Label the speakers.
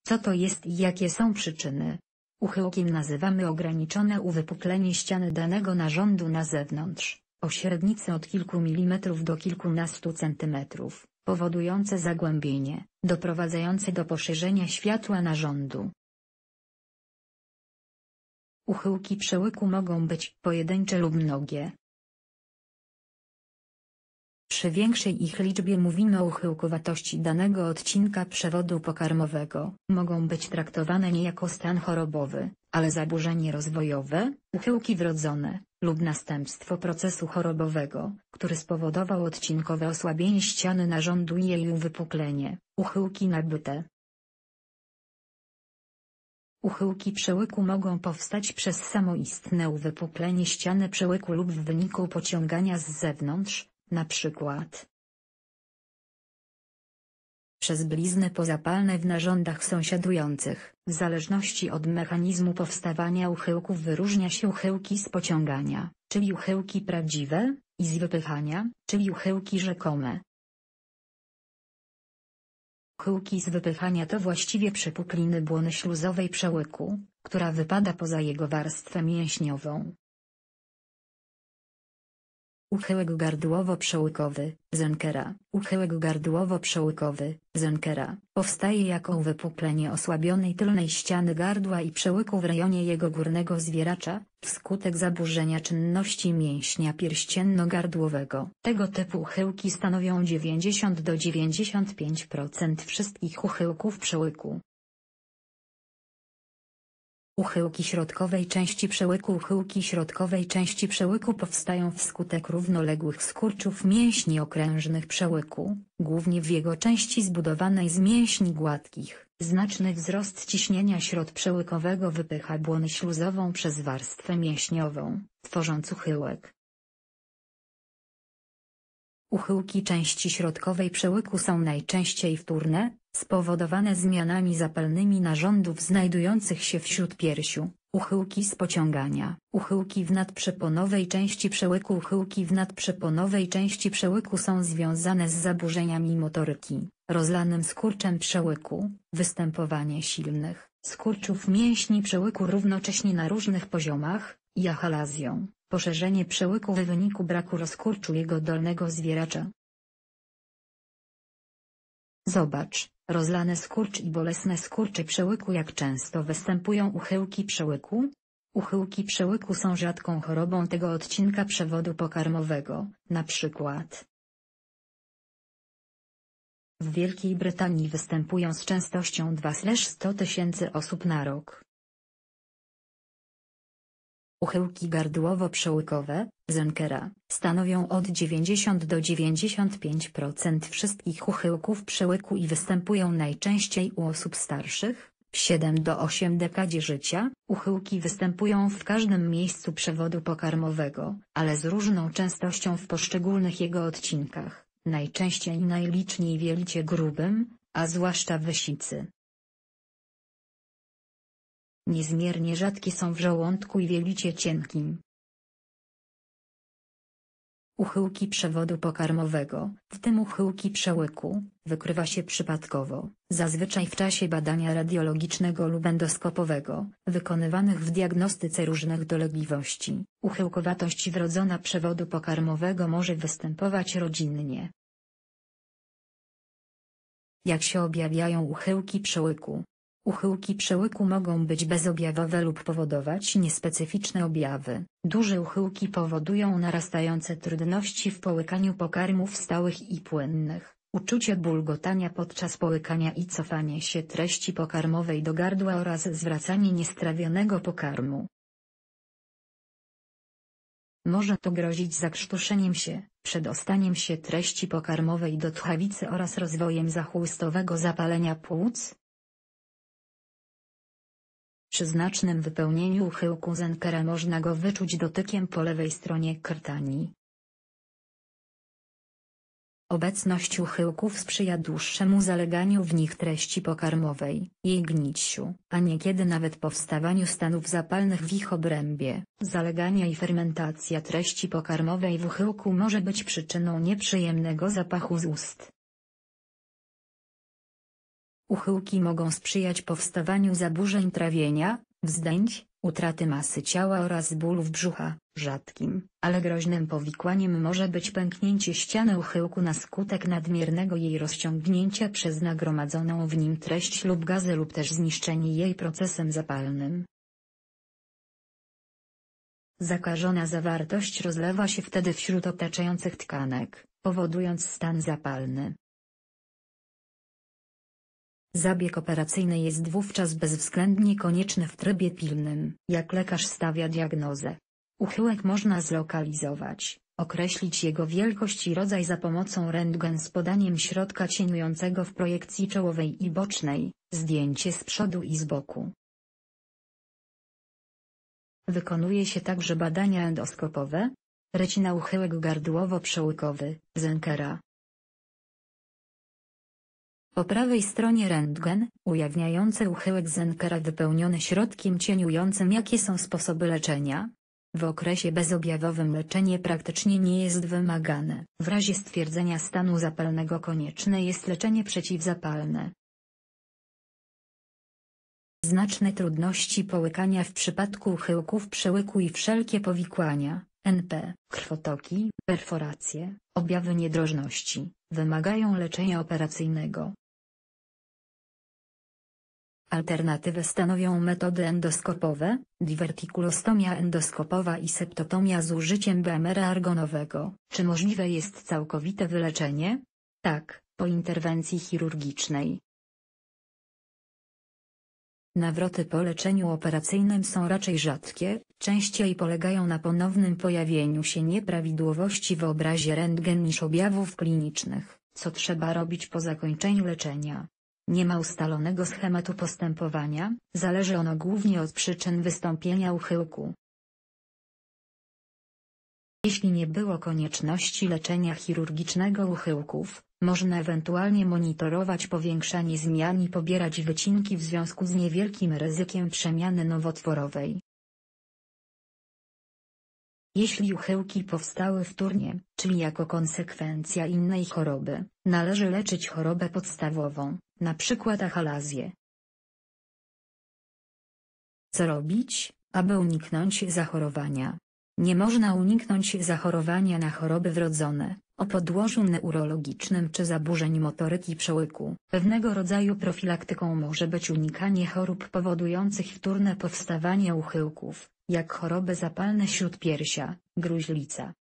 Speaker 1: Co to jest i jakie są przyczyny? Uchyłkiem nazywamy ograniczone uwypuklenie ściany danego narządu na zewnątrz, o średnicy od kilku milimetrów do kilkunastu centymetrów, powodujące zagłębienie, doprowadzające do poszerzenia światła narządu. Uchyłki przełyku mogą być pojedyncze lub mnogie. Przy większej ich liczbie mówimy o uchyłkowatości danego odcinka przewodu pokarmowego. Mogą być traktowane nie jako stan chorobowy, ale zaburzenie rozwojowe, uchyłki wrodzone, lub następstwo procesu chorobowego, który spowodował odcinkowe osłabienie ściany narządu i jej uwypuklenie, uchyłki nabyte. Uchyłki przełyku mogą powstać przez samoistne uwypuklenie ściany przełyku lub w wyniku pociągania z zewnątrz, na przykład przez blizny pozapalne w narządach sąsiadujących. W zależności od mechanizmu powstawania uchyłków wyróżnia się uchyłki z pociągania, czyli uchyłki prawdziwe, i z wypychania, czyli uchyłki rzekome. Uchyłki z wypychania to właściwie przepukliny błony śluzowej przełyku, która wypada poza jego warstwę mięśniową. Uchyłek gardłowo-przełykowy, Zenkera. Uchyłek gardłowo-przełykowy, Zenkera, powstaje jako uwypuklenie osłabionej tylnej ściany gardła i przełyku w rejonie jego górnego zwieracza, wskutek zaburzenia czynności mięśnia pierścienno-gardłowego. Tego typu uchyłki stanowią 90 do 95% wszystkich uchyłków przełyku. Uchyłki środkowej części przełyku. Uchyłki środkowej części przełyku powstają wskutek równoległych skurczów mięśni okrężnych przełyku, głównie w jego części zbudowanej z mięśni gładkich. Znaczny wzrost ciśnienia śródprzełykowego wypycha błonę śluzową przez warstwę mięśniową, tworząc uchyłek. Uchyłki części środkowej przełyku są najczęściej wtórne, spowodowane zmianami zapalnymi narządów znajdujących się w śródpiersiu. Uchyłki z pociągania. Uchyłki w nadprzeponowej części przełyku. Uchyłki w nadprzeponowej części przełyku są związane z zaburzeniami motoryki, rozlanym skurczem przełyku, występowanie silnych skurczów mięśni przełyku równocześnie na różnych poziomach, i achalazją, poszerzenie przełyku w wyniku braku rozkurczu jego dolnego zwieracza. Zobacz, rozlane skurcz i bolesne skurcze przełyku. Jak często występują uchyłki przełyku? Uchyłki przełyku są rzadką chorobą tego odcinka przewodu pokarmowego, na przykład w Wielkiej Brytanii występują z częstością 2/100 000 osób na rok. Uchyłki gardłowo-przełykowe, Zenkera, stanowią od 90 do 95% wszystkich uchyłków przełyku i występują najczęściej u osób starszych, w 7 do 8 dekadzie życia. Uchyłki występują w każdym miejscu przewodu pokarmowego, ale z różną częstością w poszczególnych jego odcinkach, najczęściej i najliczniej w jelicie grubym, a zwłaszcza w wysicy. Niezmiernie rzadkie są w żołądku i w jelicie cienkim. Uchyłki przewodu pokarmowego, w tym uchyłki przełyku, wykrywa się przypadkowo, zazwyczaj w czasie badania radiologicznego lub endoskopowego, wykonywanych w diagnostyce różnych dolegliwości. Uchyłkowatość wrodzona przewodu pokarmowego może występować rodzinnie. Jak się objawiają uchyłki przełyku? Uchyłki przełyku mogą być bezobjawowe lub powodować niespecyficzne objawy. Duże uchyłki powodują narastające trudności w połykaniu pokarmów stałych i płynnych, uczucie bulgotania podczas połykania i cofanie się treści pokarmowej do gardła oraz zwracanie niestrawionego pokarmu. Może to grozić zakrztuszeniem się, przedostaniem się treści pokarmowej do tchawicy oraz rozwojem zachłystowego zapalenia płuc. Przy znacznym wypełnieniu uchyłku Zenkera można go wyczuć dotykiem po lewej stronie krtani. Obecność uchyłków sprzyja dłuższemu zaleganiu w nich treści pokarmowej, jej gniciu, a niekiedy nawet powstawaniu stanów zapalnych w ich obrębie. Zalegania i fermentacja treści pokarmowej w uchyłku może być przyczyną nieprzyjemnego zapachu z ust. Uchyłki mogą sprzyjać powstawaniu zaburzeń trawienia, wzdęć, utraty masy ciała oraz bólów brzucha. Rzadkim, ale groźnym powikłaniem może być pęknięcie ściany uchyłku na skutek nadmiernego jej rozciągnięcia przez nagromadzoną w nim treść lub gazy lub też zniszczenie jej procesem zapalnym. Zakażona zawartość rozlewa się wtedy wśród otaczających tkanek, powodując stan zapalny. Zabieg operacyjny jest wówczas bezwzględnie konieczny w trybie pilnym. Jak lekarz stawia diagnozę? Uchyłek można zlokalizować, określić jego wielkość i rodzaj za pomocą rentgen z podaniem środka cieniującego w projekcji czołowej i bocznej, zdjęcie z przodu i z boku. Wykonuje się także badania endoskopowe. Recina uchyłek gardłowo-przełykowy, Zenkera. Po prawej stronie rentgen, ujawniający uchyłek Zenkera wypełniony środkiem cieniującym. Jakie są sposoby leczenia? W okresie bezobjawowym leczenie praktycznie nie jest wymagane. W razie stwierdzenia stanu zapalnego konieczne jest leczenie przeciwzapalne. Znaczne trudności połykania w przypadku uchyłków przełyku i wszelkie powikłania, NP, krwotoki, perforacje, objawy niedrożności, wymagają leczenia operacyjnego. Alternatywę stanowią metody endoskopowe, divertikulostomia endoskopowa i septotomia z użyciem BMR argonowego. Czy możliwe jest całkowite wyleczenie? Tak, po interwencji chirurgicznej. Nawroty po leczeniu operacyjnym są raczej rzadkie, częściej polegają na ponownym pojawieniu się nieprawidłowości w obrazie rentgen niż objawów klinicznych. Co trzeba robić po zakończeniu leczenia? Nie ma ustalonego schematu postępowania, zależy ono głównie od przyczyn wystąpienia uchyłku. Jeśli nie było konieczności leczenia chirurgicznego uchyłków, można ewentualnie monitorować powiększanie zmian i pobierać wycinki w związku z niewielkim ryzykiem przemiany nowotworowej. Jeśli uchyłki powstały wtórnie, czyli jako konsekwencja innej choroby, należy leczyć chorobę podstawową, np. achalazję. Co robić, aby uniknąć zachorowania? Nie można uniknąć zachorowania na choroby wrodzone, o podłożu neurologicznym czy zaburzeń motoryki przełyku. Pewnego rodzaju profilaktyką może być unikanie chorób powodujących wtórne powstawanie uchyłków, jak choroby zapalne śródpiersia, gruźlica,